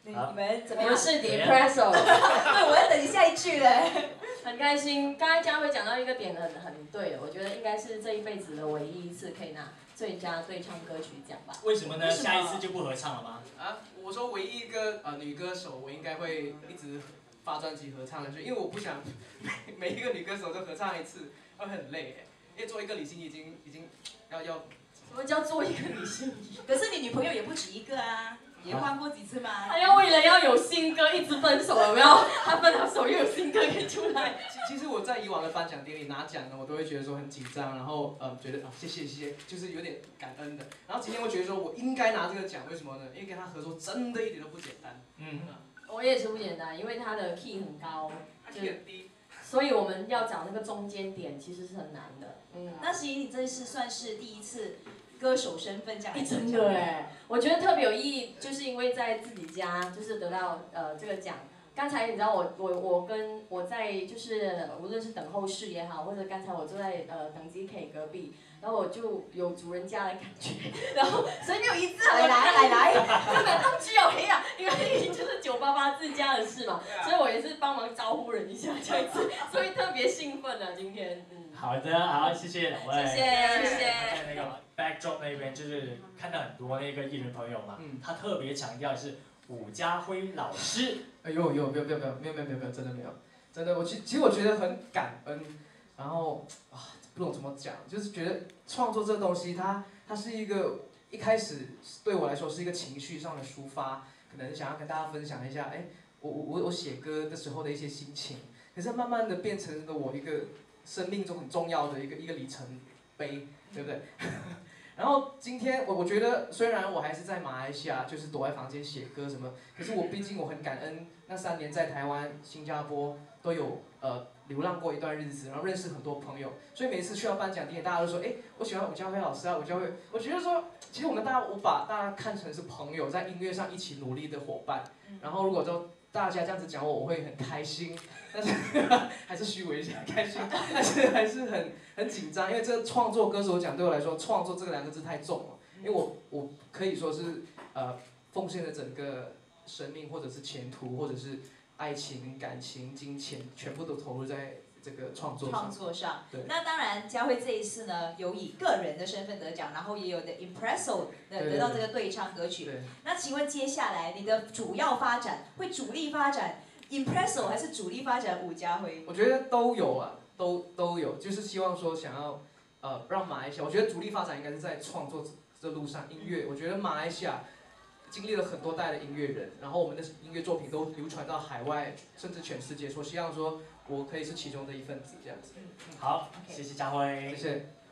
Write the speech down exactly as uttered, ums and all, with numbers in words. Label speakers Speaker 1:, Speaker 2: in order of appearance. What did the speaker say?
Speaker 1: 你你们怎么样？
Speaker 2: 我是 Depresso，
Speaker 1: 对，我要等你下一句嘞。
Speaker 2: 很开心，刚才佳慧讲到一个点很很对的，我觉得应该是这一辈子的唯一一次可以拿最佳对唱歌曲奖吧。
Speaker 3: 为什么呢？下一次就不合唱了吗？
Speaker 4: 啊，我说唯一一个呃女歌手，我应该会一直发专辑合唱的，就因为我不想每每一个女歌手都合唱一次，会很累哎。因为做一个李心怡已经已经要要。
Speaker 2: 什么叫做一个李心怡？
Speaker 1: 可是你女朋友也不止一个啊，也换过几次嘛。
Speaker 2: 他要为了要有新歌一直分手，有没有？他分了手又有新歌可以出来。
Speaker 4: 其实我在以往的颁奖典礼拿奖呢，我都会觉得说很紧张，然后呃觉得啊谢谢谢谢，就是有点感恩的。然后今天我觉得说我应该拿这个奖，为什么呢？因为跟他合作真的一点都不简单。
Speaker 3: 嗯，
Speaker 2: 我也是不简单，因为他的 key 很高，
Speaker 4: 他 key 很低，
Speaker 2: 所以我们要找那个中间点其实是很难的。嗯，
Speaker 1: 那其实你这次算是第一次歌手身份这样来
Speaker 2: 真的哎，我觉得特别有意义，就是因为在自己家就是得到呃这个奖。刚才你知道我我我跟我在就是无论是等候室也好，或者刚才我坐在呃等机 K 隔壁，然后我就有主人家的感觉，然后所以没有一次
Speaker 1: 来来来来，
Speaker 2: 根本都需要黑啊，因为就是九八八自家的事嘛，所以我也是帮忙招呼人一下这样子，所以特别兴奋啊今天。嗯，
Speaker 3: 好的，好，谢谢两位。
Speaker 2: 谢谢谢谢。
Speaker 3: 在那个 backdrop 那边就是看到很多那个艺人朋友嘛，嗯，他特别强调的是伍家辉老师。
Speaker 4: 哎呦呦，不要不要不要，没有没有没有没有，真的没有，真的我其其实我觉得很感恩，然后啊不懂怎么讲，就是觉得创作这个东西它它是一个一开始对我来说是一个情绪上的抒发，可能想要跟大家分享一下，哎，我我我写歌的时候的一些心情，可是慢慢的变成了我一个生命中很重要的一个一个里程碑，对不对？然后今天我我觉得虽然我还是在马来西亚，就是躲在房间写歌什么，可是我毕竟我很感恩那三年在台湾、新加坡都有呃流浪过一段日子，然后认识很多朋友，所以每次去到颁奖典礼，大家都说，哎，我喜欢伍家辉老师啊，伍家辉，我觉得说，其实我们大家我把大家看成是朋友，在音乐上一起努力的伙伴，然后如果都大家这样子讲我，我会很开心，但是还是虚伪一下开心，但是还是很很紧张，因为这个创作歌手奖对我来说，创作这个两个字太重了，因为我我可以说是呃奉献了整个生命或者是前途或者是爱情、感情、金钱，全部都投入在这个创作上。
Speaker 1: 创作上，
Speaker 4: 对。
Speaker 1: 那当然，佳慧这一次呢，有以个人的身份得奖，然后也有的 Impresso 的得到这个对唱歌曲。那请问接下来你的主要发展会主力发展 Impresso 还是主力发展伍家辉？
Speaker 4: 我觉得都有啊，都都有，就是希望说想要呃让马来西亚，我觉得主力发展应该是在创作这路上，音乐，我觉得马来西亚经历了很多代的音乐人，然后我们的音乐作品都流传到海外，甚至全世界，说希望说我可以是其中的一份子这样子。
Speaker 3: 好，谢谢佳辉，
Speaker 4: 谢谢。